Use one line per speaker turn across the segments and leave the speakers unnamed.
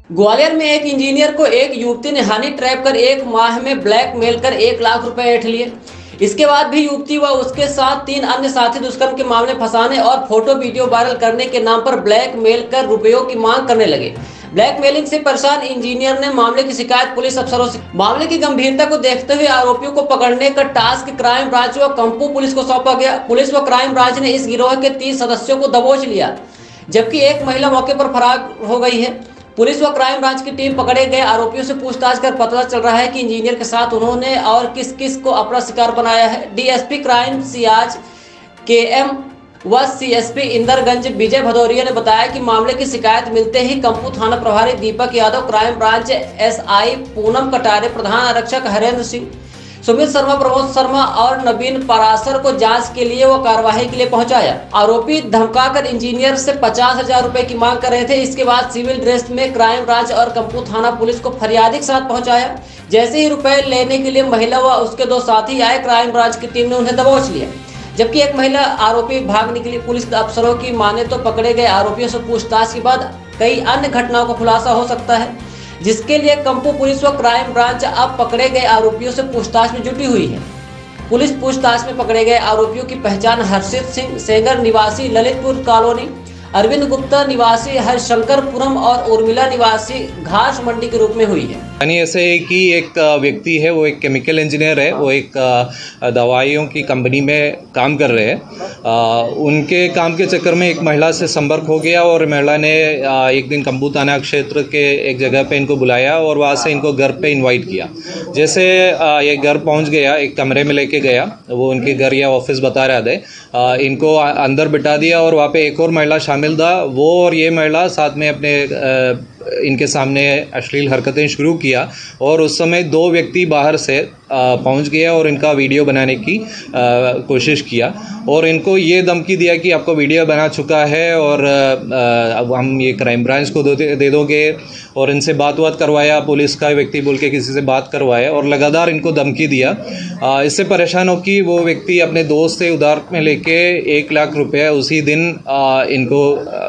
ग्वालियर में एक इंजीनियर को एक युवती ने हनी ट्रैप कर 1 माह में ब्लैकमेल कर 1 लाख रुपए ऐंठ लिए। इसके बाद भी युवती व उसके साथ 3 अन्य साथी दुष्कर्म के मामले फंसाने और फोटो वीडियो वायरल करने के नाम पर ब्लैकमेल कर रुपयों की मांग करने लगे। ब्लैकमेलिंग से परेशान इंजीनियर ने मामले की शिकायत पुलिस अफसरों से। मामले की गंभीरता को देखते हुए आरोपियों को पकड़ने का टास्क क्राइम ब्रांच व कंपू पुलिस को सौंपा गया। पुलिस व क्राइम ब्रांच ने इस गिरोह के 30 सदस्यों को दबोच लिया, जबकि एक महिला मौके पर फरार हो गई है। पुलिस व क्राइम ब्रांच की टीम पकड़े गए आरोपियों से पूछताछ कर पता चल रहा है कि इंजीनियर के साथ उन्होंने और किस किस को अपना शिकार बनाया है। डीएसपी क्राइम सियाज केएम व सीएसपी इंदरगंज विजय भदौरिया ने बताया कि मामले की शिकायत मिलते ही कंपू थाना प्रभारी Deepak Yadav, crime branch SI Poonam Katare, प्रधान आरक्षक हरेंद्र सिंह, सुमित शर्मा, प्रमोद शर्मा और नवीन परासर को जांच के लिए व कार्यवाही के लिए पहुंचाया। आरोपी धमकाकर इंजीनियर से 50,000 रुपए की मांग कर रहे थे। इसके बाद सिविल ड्रेस में क्राइम ब्रांच और कंपू थाना पुलिस को फरियादी के साथ पहुंचाया। जैसे ही रुपए लेने के लिए महिला व उसके 2 साथी आए, क्राइम ब्रांच की टीम ने उन्हें दबोच लिया, जबकि एक महिला आरोपी भाग निकली। पुलिस अफसरों की माने तो पकड़े गए आरोपियों से पूछताछ के बाद कई अन्य घटनाओं का खुलासा हो सकता है, जिसके लिए कंपू पुलिस व क्राइम ब्रांच अब पकड़े गए आरोपियों से पूछताछ में जुटी हुई है। पुलिस पूछताछ में पकड़े गए आरोपियों की पहचान हर्षित सिंह सेंगर निवासी ललितपुर कॉलोनी, अरविंद गुप्ता निवासी हरिशंकरपुरम और उर्मिला निवासी घास मंडी के रूप में हुई है।
यानी ऐसे है कि एक व्यक्ति है, वो एक केमिकल इंजीनियर है, वो एक दवाइयों की कंपनी में काम कर रहे हैं। उनके काम के चक्कर में एक महिला से संपर्क हो गया और महिला ने एक दिन कंपू थाना क्षेत्र के एक जगह पे इनको बुलाया और वहाँ से इनको घर पे इनवाइट किया। जैसे ये घर पहुँच गया, एक कमरे में लेके गया, वो उनके घर या ऑफिस बता रहे थे, इनको अंदर बिठा दिया और वहाँ पे एक और महिला शामिल था। वो और ये महिला साथ में अपने इनके सामने अश्लील हरकतें शुरू किया और उस समय 2 व्यक्ति बाहर से पहुंच गया और इनका वीडियो बनाने की कोशिश किया और इनको ये धमकी दिया कि आपको वीडियो बना चुका है और अब हम ये क्राइम ब्रांच को दे दोगे, और इनसे बात करवाया, पुलिस का व्यक्ति बोल के किसी से बात करवाया और लगातार इनको धमकी दिया। इससे परेशान होकर वो व्यक्ति अपने दोस्त से उधार में लेके 1 लाख रुपये उसी दिन इनको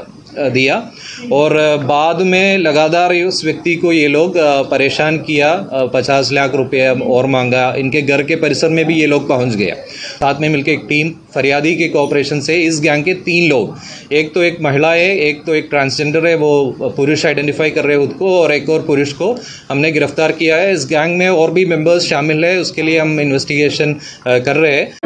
दिया और बाद में लगातार उस व्यक्ति को ये लोग परेशान किया, 50 लाख रुपए और मांगा। इनके घर के परिसर में भी ये लोग पहुंच गया। साथ में मिलकर एक टीम फरियादी के कोऑपरेशन से इस गैंग के 3 लोग, एक तो एक महिला है, एक तो एक ट्रांसजेंडर है, वो पुरुष आइडेंटिफाई कर रहे हैं खुद को, और एक और पुरुष को हमने गिरफ्तार किया है। इस गैंग में और भी मेंबर्स शामिल है, उसके लिए हम इन्वेस्टिगेशन कर रहे हैं।